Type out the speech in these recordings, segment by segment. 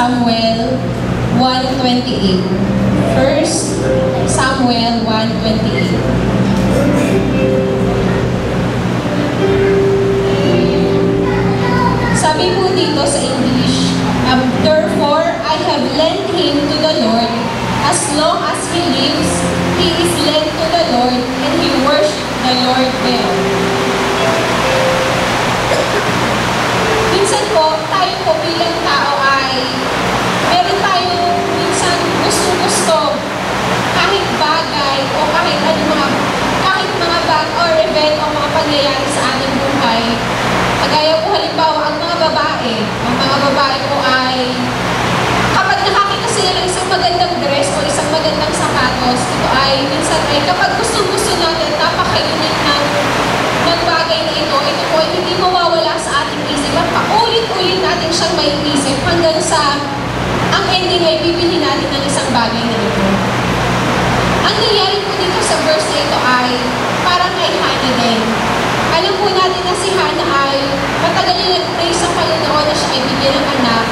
Samuel 1:28. 1 Samuel 1:28. Sabi po dito sa English, therefore I have lent him to the Lord. As long as he lives, he is lent to the Lord, and he worships the Lord well. Minsan po, tayo po bilang tao ay meron tayong minsan gusto-gusto kahit bagay o kahit mga bag or event o mga pangyayari sa ating buhay. Kagaya po halimbawa, ang mga babae po ay kapag nakakita sila ng isang magandang dress o isang magandang sapatos, ito ay minsan ay kapag gusto natin, napaka-unique ng bagay na ito po ay hindi mawawala sa ating isip at paulit-ulit natin siyang may isip hanggang sa ang ending ay bibili natin ng isang bagay na ito. Ang nangyari po dito sa verse na ito ay parang kay Hannah din. Alam po natin na si Hannah ay matagal na nag-pray sa Panginoon na siya ay bigyan ng anak.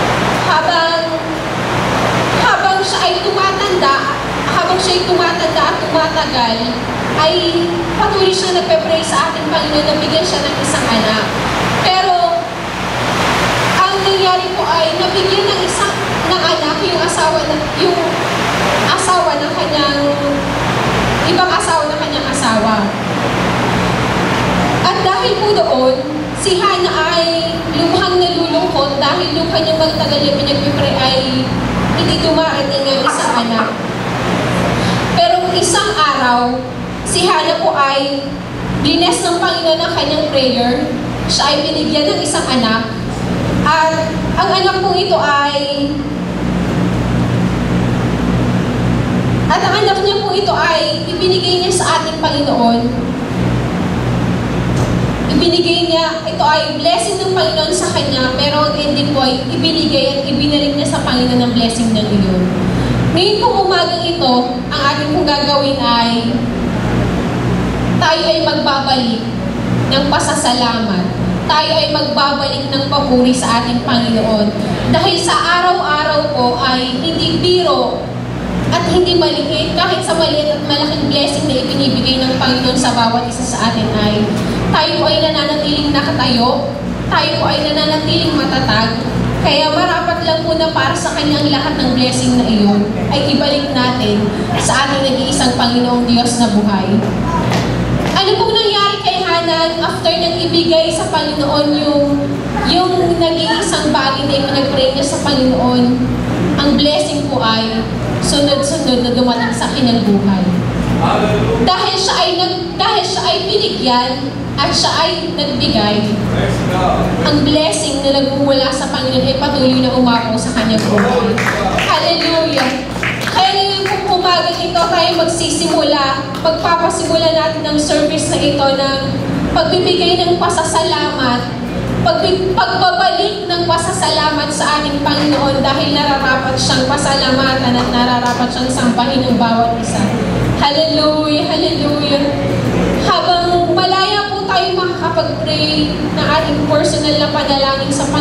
Habang siya ay tumatanda at tumatagal, ay patuloy siya nagpe-pray sa ating Panginoon na bigyan siya ng isang anak. Pero ang nangyari po ay nabigyan ng anak yung asawa ng kanyang ibang asawa ng kanyang asawa. At dahil po doon, si Hannah ay lubhang nalulungkot dahil yung kanyang magtagal na pinagpipray ay hindi dumarating ng isang anak. Pero isang araw, si Hannah po ay bless ng Panginoon ng kanyang prayer. Siya ay binigyan ng isang anak. At ang anak po ito ay ibinigay niya sa ating Panginoon. Ito ay blessing ng Panginoon sa kanya, pero hindi po ay ibinigay at ibinalik niya sa Panginoon ang blessing ng iyon. Ngayon kung umagang ito, ang ating pong gagawin ay tayo ay magbabalik ng pasasalamat. Tayo ay magbabalik ng papuri sa ating Panginoon. Dahil sa araw-araw po ay hindi biro at hindi maliit, kahit sa maliit at malaking blessing na ibinibigay ng Panginoon sa bawat isa sa atin ay tayo ay nananatiling nakatayo, tayo ay nananatiling matatag. Kaya marapat lang po na para sa kanyang lahat ng blessing na iyon ay ibalik natin sa ating nag-iisang Panginoong Diyos na buhay. Ano pong nangyari kay Hannah after niyang ibigay sa Panginoon yung nag-iisang bagay na ipinag-pray niya sa Panginoon? Ang blessing po ay sunod-sunod na dumating sa kanyang buhay. Dahil siya ay binigyan at siya ay nagbigay, ang blessing na nagmumula sa Panginoon ay patuloy na umako sa kanyang buhay. Hallelujah! Kaya ngayon kung umagang ito tayo magpapasimula natin ng service na ito ng pagbibigay ng pasasalamat, pagbabalik ng pasasalamat sa ating Panginoon dahil nararapat siyang pasalamatan at nararapat siyang sambahin ng bawat isa. Hallelujah! Hallelujah! Habang malaya po tayo makakapag-pray ng ating personal na panalangin sa